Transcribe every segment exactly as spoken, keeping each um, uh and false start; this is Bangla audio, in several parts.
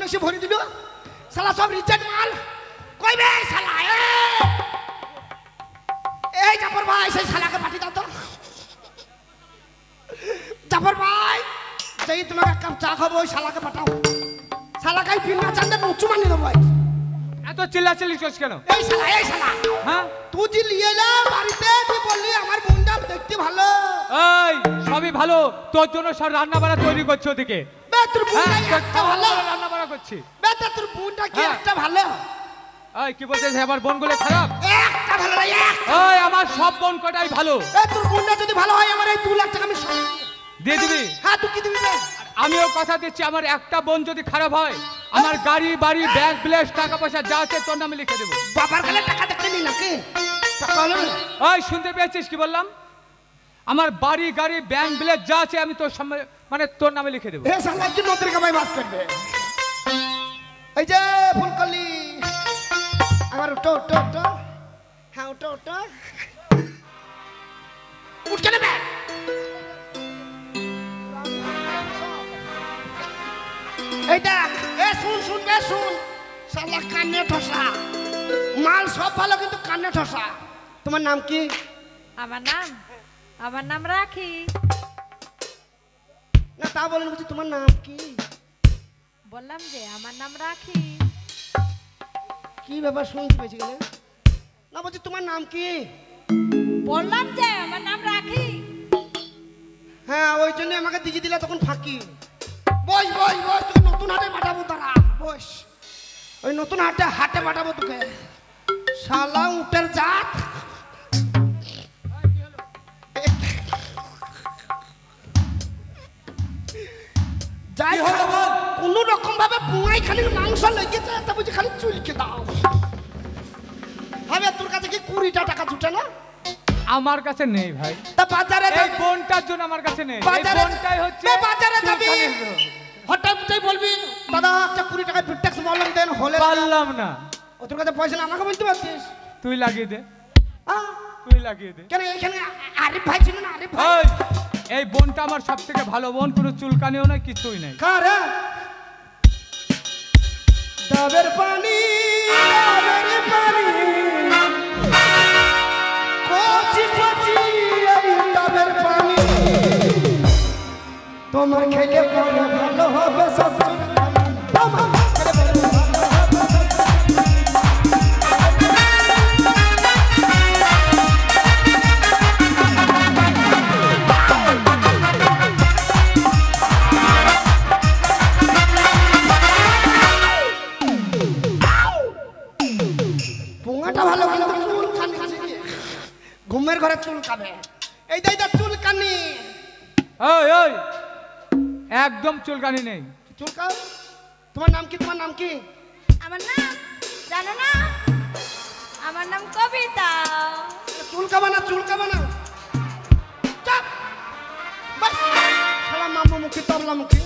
এসে ভরে দিল শালা সব রিচার্জ মাল কই বে শালা এই জাফর ভাই সেই শালাকে পাঠিয়ে দাও তো জাফর ভাই যেই তোমাকে এক কাপ চা খাবো ওই শালাকে পাঠাও শালাকে বিনা চান্দে উঁচু মানিয়ে দেবো এত চিল্লাচিল্লি করছ কেন এই শালা এই শালা হ্যাঁ তুই যে নিয়ে এলা বাড়িতে তুই বললি আমার বোনটা দেখতে ভালো এই সবই ভালো তোর জন্য সব রান্না বাড়া তৈরি করছে ওদিকে বে তোর বোনটা একটা ভালো রান্না বাড়া করছি বে তোর বোনটা কি একটা ভালো এই কি বলছিস আমার বোনগুলো খারাপ একটা ভালো না এই আমার সব বোন কটাই ভালো এ তোর বোনটা যদি ভালো হয় আমার এই দু লাখ টাকা আমি দিয়ে দিবি হ্যাঁ তুই কি দিবি আমিও কথা দিচ্ছি আমার একটা বোন যদি খারাপ হয় আমার গাড়ি বাড়ি ব্যাংক ব্যালেন্স টাকা পয়সা যা আছে তোর নামে লিখে দেবো বাবার কাছে টাকা দেখতে নি নাকি টাকা হলো না ওই শুনতে পেয়েছিস কি বললাম আমার বাড়ি গাড়ি ব্যাংক ব্যালেন্স যা আছে আমি তোর সামনে মানে তোর নামে লিখে দেবো এ শালা কি নদীর কামাই বাস করবে এই যে ফুলকলি আমার উঠো উঠো উঠো হ্যাঁ উঠো উঠো উঠ কেন বে এই দেখ এ শুন শুন বে শুন শালা কানে ঠসা মাল সব ভালো কিন্তু কানে ঠসা তোমার নাম কি আমার নাম আমার নাম রাখি না তা বলেন বলছি তোমার নাম কি বললাম যে আমার নাম রাখি কি ব্যাপার শুনতে পেয়েছি গেলে না বলছি তোমার নাম কি বললাম যে আমার নাম রাখি হ্যাঁ ওই জন্য আমাকে দিকে দিলা তখন ফাঁকি বস বস বস তোকে নতুন হাটে পাঠাবো তারা বস ওই নতুন হাটে হাটে পাঠাবো তোকে শালা উটের জাত যাই কোন রকম ভাবে পুঙাই খালি মাংস লেগেছে তা বুঝি খালি চুলকে দাও হবে তোর কাছে কি কুড়িটা টাকা জুটে না আমার কাছে নেই ভাই তা বাজারে এই বোনটার জন্য আমার কাছে নেই এই বাজারে বোনটাই হচ্ছে বাজারে যাবি হঠাৎ তুই বলবি দাদা একটা কুড়ি টাকা বিটেক্স বললাম দেন হলে পারলাম না ও তোর কাছে পয়সা না আমাকে বলতে পারছিস তুই লাগিয়ে দে হ্যাঁ তুই লাগিয়ে দে কেন এখানে আরিফ ভাই ছিল না আরিফ ভাই এই এই বোনটা আমার সব থেকে ভালো বোন কোনো চুলকানিও নাই কিছুই নাই কারে ডাবের পানি ডাবের পানি কচি কচি এই ডাবের পানি তোমার খেলে পরে ভালো হবে সব তোমার খেলে পরে ভালো হবে পোঙাটা ভালো কিন্তু চুল কানি ঘুমের ঘরে চুল কাবে এই দাই দা চুল কানি ওই ওই একদম চুলকানি নেই চুল কাও তোমার নাম কি তোমার নাম কি আমার নাম জানো না আমার নাম কবিতা চুল কাবা না চুল কাবা না চাপ বাস শালা মামু মুখী তবলা মুখী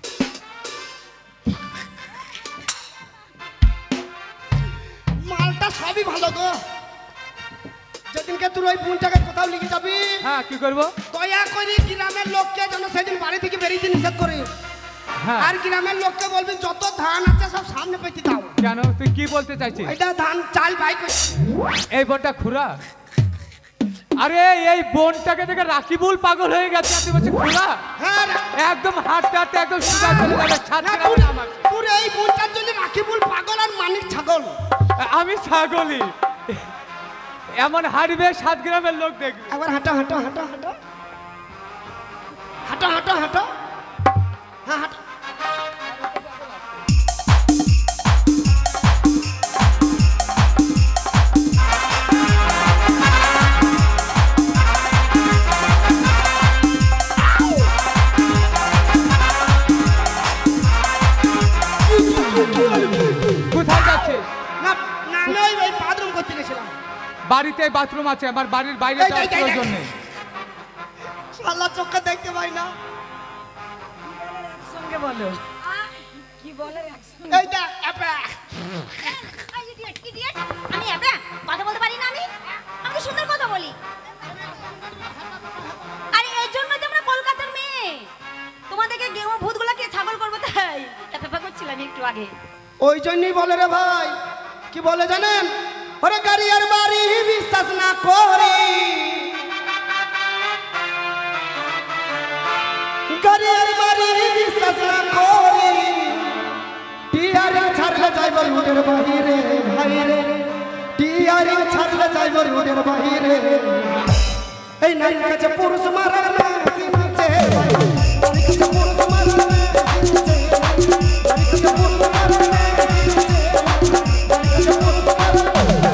মালটা সবই ভালো গো যেদিনকে তোর ওই বোনটাকে কোথাও লিখে যাবি হ্যাঁ কি করবো দয়া করে গ্রামের লোককে যেন সেদিন বাড়ি থেকে বেরিয়ে নিষেধ করে আর গ্রামের লোককে বলবি যত ধান আছে সব সামনে পেতে দাও কেন তুই কি বলতে চাইছিস এটা ধান চাল ভাই এই বোনটা খুরা আরে এই বোনটাকে দেখে রাকিবুল পাগল হয়ে গেছে তুই বলছিস খুরা হ্যাঁ একদম হাঁটতে হাঁটতে একদম সুগা চলে যাবে ছাদ তোর এই বোনটার জন্য রাকিবুল পাগল আর মানিক ছাগল আমি ছাগলি এমন হাঁটবে সাত গ্রামের লোক দেখবে একবার হাঁটো হাঁটো হাঁটো হাঁটো হাঁটো হাঁটো হাঁটো হ্যাঁ হাঁটো কোথায় যাচ্ছিস না না আমি ওই ওই বাথরুম করতে গেছিলাম বাড়িতে বাথরুম আছে আমার বাড়ির বাইরে এই, যাওয়ার এই, এই, প্রয়োজন নেই শালা চোখে দেখতে পাই না সঙ্গে বলো কি বলে এই দেখ আপা ইডিয়েট ইডিয়েট আমি এবড়া কথা বলতে পারি না আমি আমি সুন্দর কথা বলি আরে এই জন্য তো আমরা কলকাতার মেয়ে তোমাদেরকে গেও ভূতগুলোকে ছাগল করব তাই পেপা করছিলাম একটু একটু আগে। ওই জন্যই বলে রে ভাই, কি বলে জানেন? ওরে গাড়ি আর বাড়ি বিশ্বাস না করি, গাড়ি আর বাড়ি বিশ্বাস না করি, টিয়ারে ছাড়লে যাইব রুটের বাহিরে ভাইরে, টিয়ারে ছাড়লে যাইব রুটের বাহিরে। এই নারীর কাছে পুরুষ মারার মেশিন আছে, নারীর কাছে পুরুষ মারার মেশিন আছে, নারীর কাছে পুরুষ মারার মেশিন আছে, নারীর কাছে পুরুষ মারার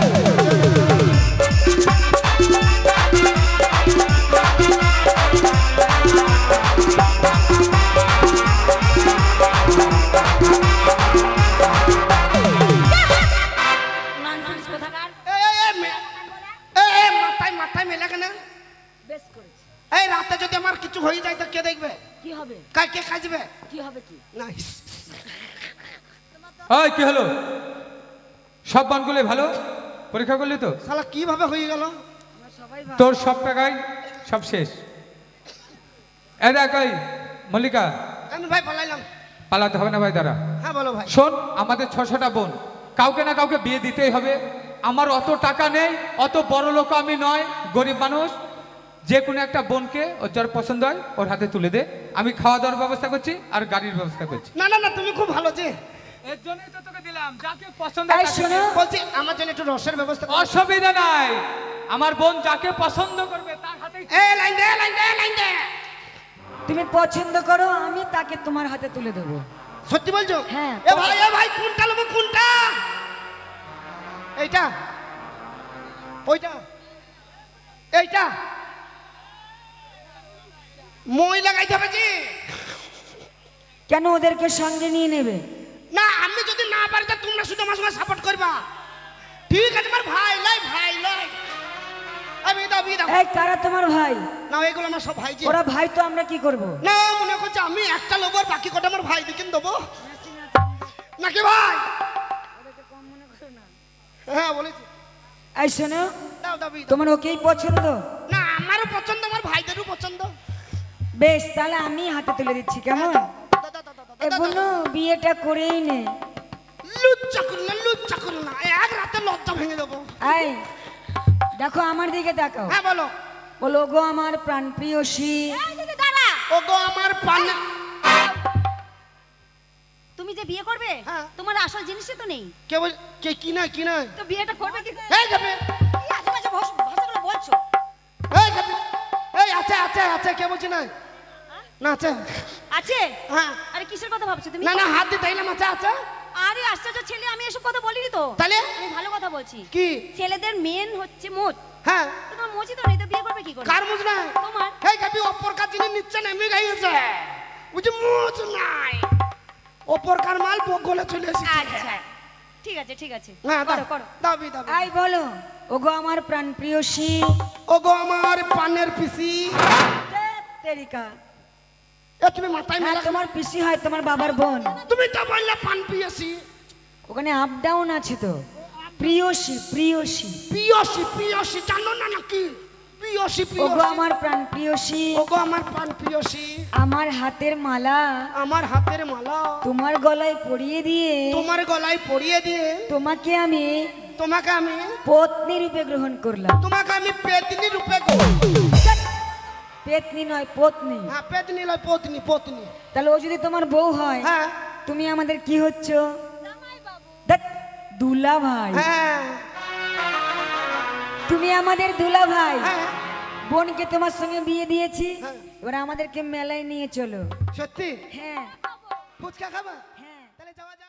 ননসেন্স কোথাকার। এই এই এই মে- এই এই মাথায় মাথায় মেলে কেন? বেশ করেছে। এই রাতে যদি আমার কিছু হয়ে যায় তো কে দেখবে? কি হবে? কাই কে খাইবে? কি হবে কি? নাইস। ওই কি হলো? সব বানগুলো ভালো পরীক্ষা করলি তো? শালা কিভাবে হয়ে গেল? আমরা সবাই ভালো। তোর সব টাকাই সব শেষ। এ দেখ ওই মল্লিকা, আমি ভাই পালাইলাম। পালাতে হবে না ভাই, দাঁড়া। হ্যাঁ বলো ভাই। শোন, আমাদের ছশোটা বোন, কাউকে না কাউকে বিয়ে দিতেই হবে। আমার অত টাকা নেই, অত বড় লোক আমি নয়, গরিব মানুষ। যে কোনো একটা বোনকে ওর যার পছন্দ হয় ওর হাতে তুলে দে। আমি খাওয়া দাওয়ার ব্যবস্থা করছি আর গাড়ির ব্যবস্থা করছি। না না না, তুমি খুব ভালো যে। এর জন্যই তো তোকে দিলাম, যাকে পছন্দ এই শোনো, বলছি আমার জন্য একটু রসের ব্যবস্থা করো। অসুবিধা নাই, আমার বোন যাকে পছন্দ করবে তার হাতেই। এ লাইন দে লাইন দে লাইন দে। তুমি পছন্দ করো, আমি তাকে তোমার হাতে তুলে দেবো। সত্যি বলছো? হ্যাঁ। এ ভাই এ ভাই কোনটা নেবো কোনটা? এইটা, ওইটা, এইটা মই লাগাইতে হবে জি। কেন ওদেরকে সঙ্গে নিয়ে নেবে? না আমি যদি না পারি তো তোমরা শুধু আমার সঙ্গে সাপোর্ট করবা। ঠিক আছে আমার ভাই লাই ভাই লাই। আমি দাও আমি দাও। এই কারা তোমার ভাই? না এগুলো আমার সব ভাই জি। ওরা ভাই তো আমরা কি করব? না মনে করছে আমি একটা লোক আর বাকি কটা আমার ভাই দিকে দেবো নাকি ভাই? হ্যাঁ বলেছি। এই শোনো, দাও দাও দাও। তোমার ওকেই পছন্দ? না আমারও পছন্দ, আমার ভাইদেরও পছন্দ। বেশ, তাহলে আমি হাতে তুলে দিচ্ছি, কেমন? দাও, দাও, দাও, দাও, এ দাও, বলো, বিয়েটা করেই নে। লুচ্চা করুন না লুচ্চা করুন না, এক রাতে লজ্জা ভেঙে দেবো। এই দেখো আমার দিকে তাকাও। হ্যাঁ বলো। বলো গো আমার প্রাণপ্রিয়সী। এই দিদি দাঁড়া। ও গো আমার পান্না। তুমি যে বিয়ে করবে, হ্যাঁ। তোমার আসল জিনিসই তো নেই। কে বল কে কি না কি না? তো বিয়েটা করবে কি? এই যাবে এই আজেবাজে ভাষ- ভাষাগুলো বলছো। এই যাবে এই আছে আছে আছে কে বলছি না? না আছে। আছে? হ্যাঁ। আরে কিসের কথা ভাবছো তুমি? না না হাত দিয়ে তাইলাম আছে আছে। আরে আশ্চর্য ছেলে, আমি এসব কথা বলিনি তো। তাহলে আমি ভালো কথা বলছি। কি? ছেলেদের মেন হচ্ছে মোচ। হ্যাঁ তো তোমার মোচই তো নেই, তো বিয়ে করবে কি করে? কার মুজ নাই? তোমার। এই গাবি অপর কাজ জিনিস নিচ্ছে না, এমনি গাইছে বুঝি মুজ নাই। অপর কার মাল বগলে চলে এসেছে। আচ্ছা ঠিক আছে ঠিক আছে, হ্যাঁ করো দাও করো। দাবি দাবি। এই বলো, ও গো আমার প্রাণপ্রিয়সী। ও গো আমার পানের পিসি। ধ্যাৎ তেরিকা। এ তুমি মাথায় হ্যাঁ, মেলা। তোমার পিসি হয় তোমার বাবার বোন। তুমি তো বললে পান পিয়সি। ওখানে আপ ডাউন আছে তো। প্রিয়সী প্রিয়সী। পিয়সি পিয়সি জানো না নাকি? পিয়সি ও গো পিয়সি। আমার প্রাণ প্রিয়সী। ও গো আমার পান পিয়সি। আমার হাতের মালা আমার হাতের মালা তোমার গলায় পরিয়ে দিয়ে তোমার গলায় পরিয়ে দিয়ে তোমাকে আমি তোমাকে আমি পত্নী রূপে গ্রহণ করলাম। তোমাকে আমি পেতনি রূপে গো। পেতনি নয়, পত্নী। হ্যাঁ পেতনি লয় পত্নী পত্নী। তাহলে ও যদি তোমার বউ হয়, হ্যাঁ তুমি আমাদের কি হচ্ছ? ধ্যাৎ, দুলা ভাই। হ্যাঁ তুমি আমাদের দুলা ভাই। হ্যাঁ বোনকে তোমার সঙ্গে বিয়ে দিয়েছি, হ্যাঁ। এবার আমাদেরকে মেলায় নিয়ে চলো। সত্যি হ্যাঁ ফুচকা খাবা? হ্যাঁ। তাহলে যাওয়া যাক।